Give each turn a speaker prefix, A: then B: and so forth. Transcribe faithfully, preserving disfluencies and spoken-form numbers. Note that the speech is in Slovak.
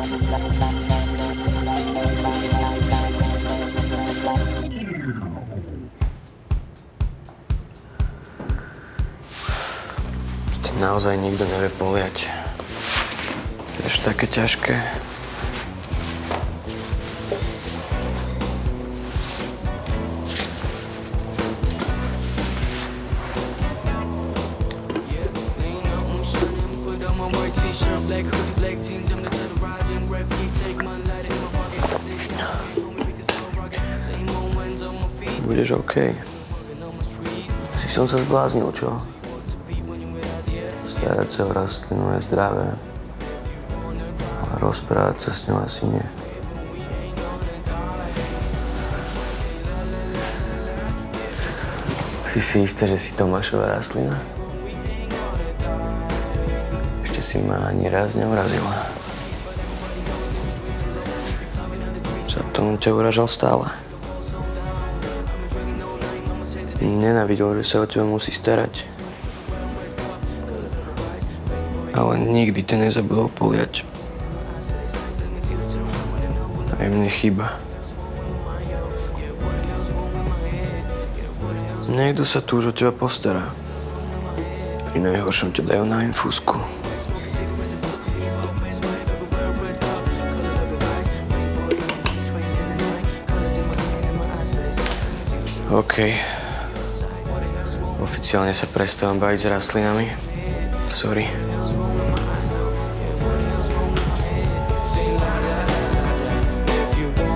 A: Naozaj nikto nevie poliať. To je až také ťažké. Budeš OK. Si som sa zbláznil, čo? Starať sa o rastlinu je zdravé. A rozprávať sa s ňou asi nie. Si si istá, že si Tomášova rastlina? Ešte si ma ani raz neurazila. Za to ťa uražal stále. Nenávidel, že sa o teba musí starať. Ale nikdy ťa nezabudol poliať. Aj mne chýba. Niekto sa tu už o teba postará. Pri najhoršom ťa dajú na infúzku. OK. Oficiálne sa prestávam baviť s rastlinami. Sorry.